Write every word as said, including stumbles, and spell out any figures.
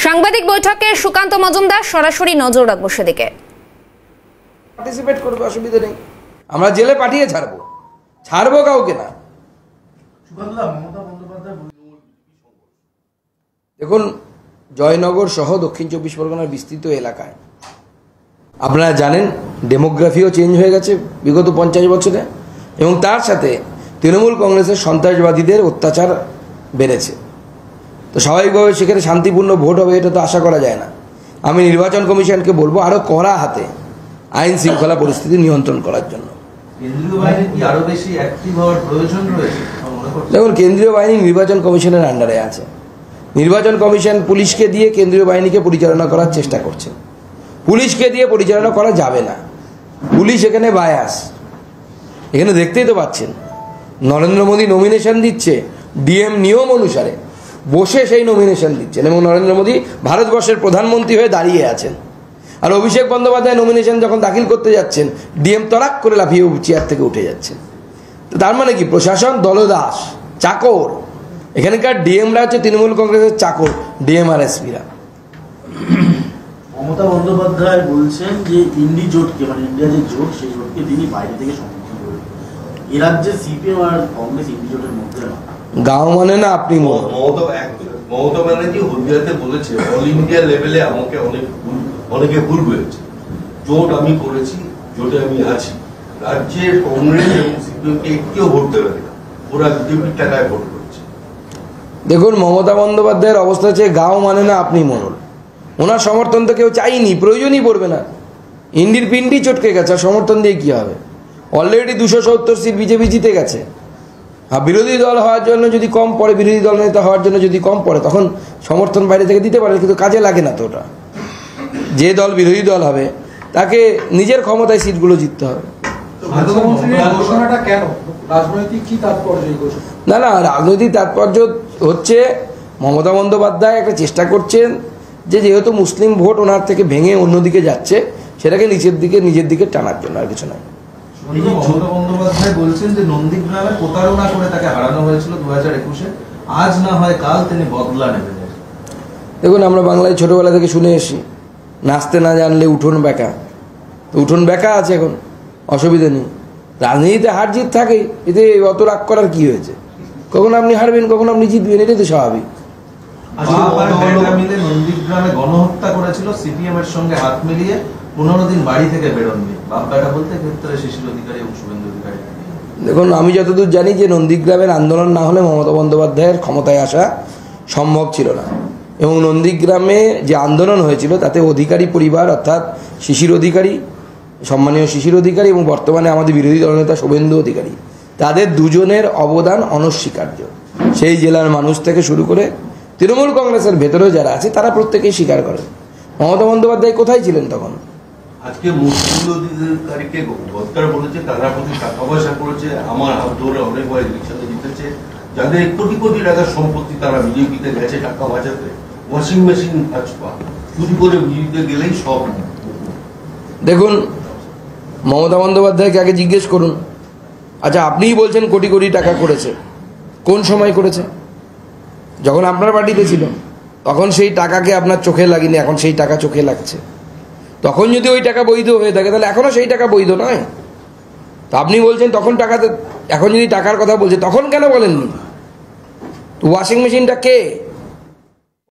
সাংবাদিক বৈঠকে সুকান্ত মজুমদার সরাসরি নজর রাখবো সেদিকে। পার্টিসিপেট করবে, অসুবিধা নেই, আমরা জেলে পাঠিয়ে ছাড়বো, ছাড়বো কাউকে না। দেখুন, জয়নগর সহ দক্ষিণ চব্বিশ পরগনার বিস্তৃত এলাকায় আপনারা জানেন ডেমোগ্রাফিও চেঞ্জ হয়ে গেছে বিগত পঞ্চাশ বছরে, এবং তার সাথে তৃণমূল কংগ্রেসের সন্ত্রাসবাদীদের অত্যাচার বেড়েছে। তো স্বাভাবিকভাবে সেখানে শান্তিপূর্ণ ভোট হবে এটা তো আশা করা যায় না। আমি নির্বাচন কমিশনকে বলবো আরও কড়া হাতে আইন শৃঙ্খলা পরিস্থিতি নিয়ন্ত্রণ করার জন্য। দেখুন, কেন্দ্রীয় বাহিনী নির্বাচন কমিশনের আন্ডারে আছে। নির্বাচন কমিশন পুলিশকে দিয়ে কেন্দ্রীয় বাহিনীকে পরিচালনা করার চেষ্টা করছে। পুলিশকে দিয়ে পরিচালনা করা যাবে না, পুলিশ এখানে বায়াস। এখানে দেখতেই তো পাচ্ছেন নরেন্দ্র মোদী নমিনেশন দিচ্ছে ডিএম নিয়ম অনুসারে, বসে সেই নমিনেশন দিচ্ছেন, এবং নরেন্দ্র মোদী ভারতবর্ষের প্রধানমন্ত্রী হয়ে দাঁড়িয়ে আছেন। আর অভিষেক বন্দ্যোপাধ্যায় নমিনেশন যখন দাখিল করতে যাচ্ছেন, ডিএম তরাক করে লাফিয়ে চেয়ার থেকে উঠে যাচ্ছেন। তো তার মানে কি, প্রশাসন দলদাস, চাকর। এখানকার ডিএমরা হচ্ছে তৃণমূল কংগ্রেসের চাকর, ডিএম আর এসপিরা। মমতা বন্দ্যোপাধ্যায় বলছেন যে ইন্ডি জোটকে, মানে ইন্ডিয়া যে জোট, সেই জোটকে তিনি বাইরে থেকে সমর্থন করেন। এ রাজ্যে সিপিএম আর কংগ্রেস ইন্ডি জোটের মধ্যে গাঁও মানে না আপনি মমতা ব্যানার্জি হলদিয়াতে বলেছে অল ইন্ডিয়া লেভেলে আমাকে অনেক অনেকে ভুল হয়েছে, জোট আমি করেছি, জোটে আমি আছি। রাজ্যের কংগ্রেস এবং সিপিএমকে একটিও ভোট দেবে না, ওরা বিজেপির টাকায় ভোট করেছে। দেখুন, মমতা বন্দ্যোপাধ্যায়ের অবস্থা হচ্ছে গাঁও মানে না আপনি মনোল। ওনার সমর্থন তো কেউ চাইনি, প্রয়োজনই পড়বে না। ইন্ডির পিন্ডি চটকে গেছে, আর সমর্থন দিয়ে কি হবে? অলরেডি দুশো সত্তর সিট বিজেপি জিতে গেছে। আর বিরোধী দল হওয়ার জন্য যদি কম পড়ে, বিরোধী দল নেতা হওয়ার জন্য যদি কম পড়ে, তখন সমর্থন বাইরে থেকে দিতে পারে, কিন্তু কাজে লাগে না তো ওটা। যে দল বিরোধী দল হবে তাকে নিজের ক্ষমতায় সিটগুলো জিততে হবে। না না, রাজনৈতিক তাৎপর্য হচ্ছে মমতা বন্দ্যোপাধ্যায় একটা চেষ্টা করছেন যে যেহেতু মুসলিম ভোট ওনার থেকে ভেঙে অন্যদিকে যাচ্ছে, সেটাকে নিচের দিকে নিজের দিকে টানার জন্য, আর কিছু নয়। মমতা বন্দ্যোপাধ্যায় বলছেন যে নন্দীগ্রামে প্রতারণা করে তাকে হারানো হয়েছিল দু হাজার একুশে, আজ না হয় কাল তিনি বদলা নেবেন। দেখুন, আমরা বাংলায় ছোটবেলা থেকে শুনে এসেছি, নাচতে না জানলে উঠোন বেঁকা। তো উঠোন বেঁকা আছে এখন, অসুবিধা নেই। রাজনীতিতে হার জিত থাকে, এতে অত রাগ করার কি হয়েছে? কখন আপনি হারবেন, কখন আপনি জিতবেন, এটাই তো স্বাভাবিক। মিলে নন্দীগ্রামে গণহত্যা করেছিল, সিপিএম এর সঙ্গে হাত মিলিয়ে পনেরো দিন বাড়ি থেকে বেরোননি। বাপ্পাটা বলতে ক্ষেত্রে শিশির অধিকারী এবং শুভেন্দু অধিকারী। দেখুন, আমি যতদূর জানি যে নন্দীগ্রামের আন্দোলন না হলে মমতা বন্দ্যোপাধ্যায়ের ক্ষমতায় আসা সম্ভব ছিল না, এবং নন্দীগ্রামে যে আন্দোলন হয়েছিল তাতে অধিকারী পরিবার, অর্থাৎ শিশির অধিকারী, সম্মানীয় শিশির অধিকারী, এবং বর্তমানে আমাদের বিরোধী দলনেতা শুভেন্দু অধিকারী, তাদের দুজনের অবদান অনস্বীকার্য। সেই জেলার মানুষ থেকে শুরু করে তৃণমূল কংগ্রেসের ভেতরেও যারা আছে তারা প্রত্যেকেই স্বীকার করেন। মমতা বন্দ্যোপাধ্যায় কোথায় ছিলেন তখন? আজকে মুসলিম অধিকারীকে বৎকার বলেছে, তারা প্রতি টাকা পয়সা করেছে, আমার হাত ধরে অনেক ভাই রিক্সাতে জিতেছে, যাদের কোটি কোটি টাকার সম্পত্তি, তারা বিজেপিতে গেছে টাকা বাঁচাতে। ওয়াশিং মেশিন ভাজপা চুরি করে বিজেপিতে গেলেই সব। দেখুন, মমতা বন্দ্যোপাধ্যায়কে আগে জিজ্ঞেস করুন, আচ্ছা আপনিই বলছেন কোটি কোটি টাকা করেছে, কোন সময় করেছে? যখন আপনার পার্টিতে ছিল তখন সেই টাকাকে আপনার চোখে লাগেনি, এখন সেই টাকা চোখে লাগছে। তখন যদি ওই টাকা বৈধ হয়ে থাকে তাহলে এখনও সেই টাকা বৈধ নয়। তো আপনি বলছেন তখন টাকাতে, এখন যদি টাকার কথা বলছে তখন কেন বলেননি? ওয়াশিং মেশিনটা কে?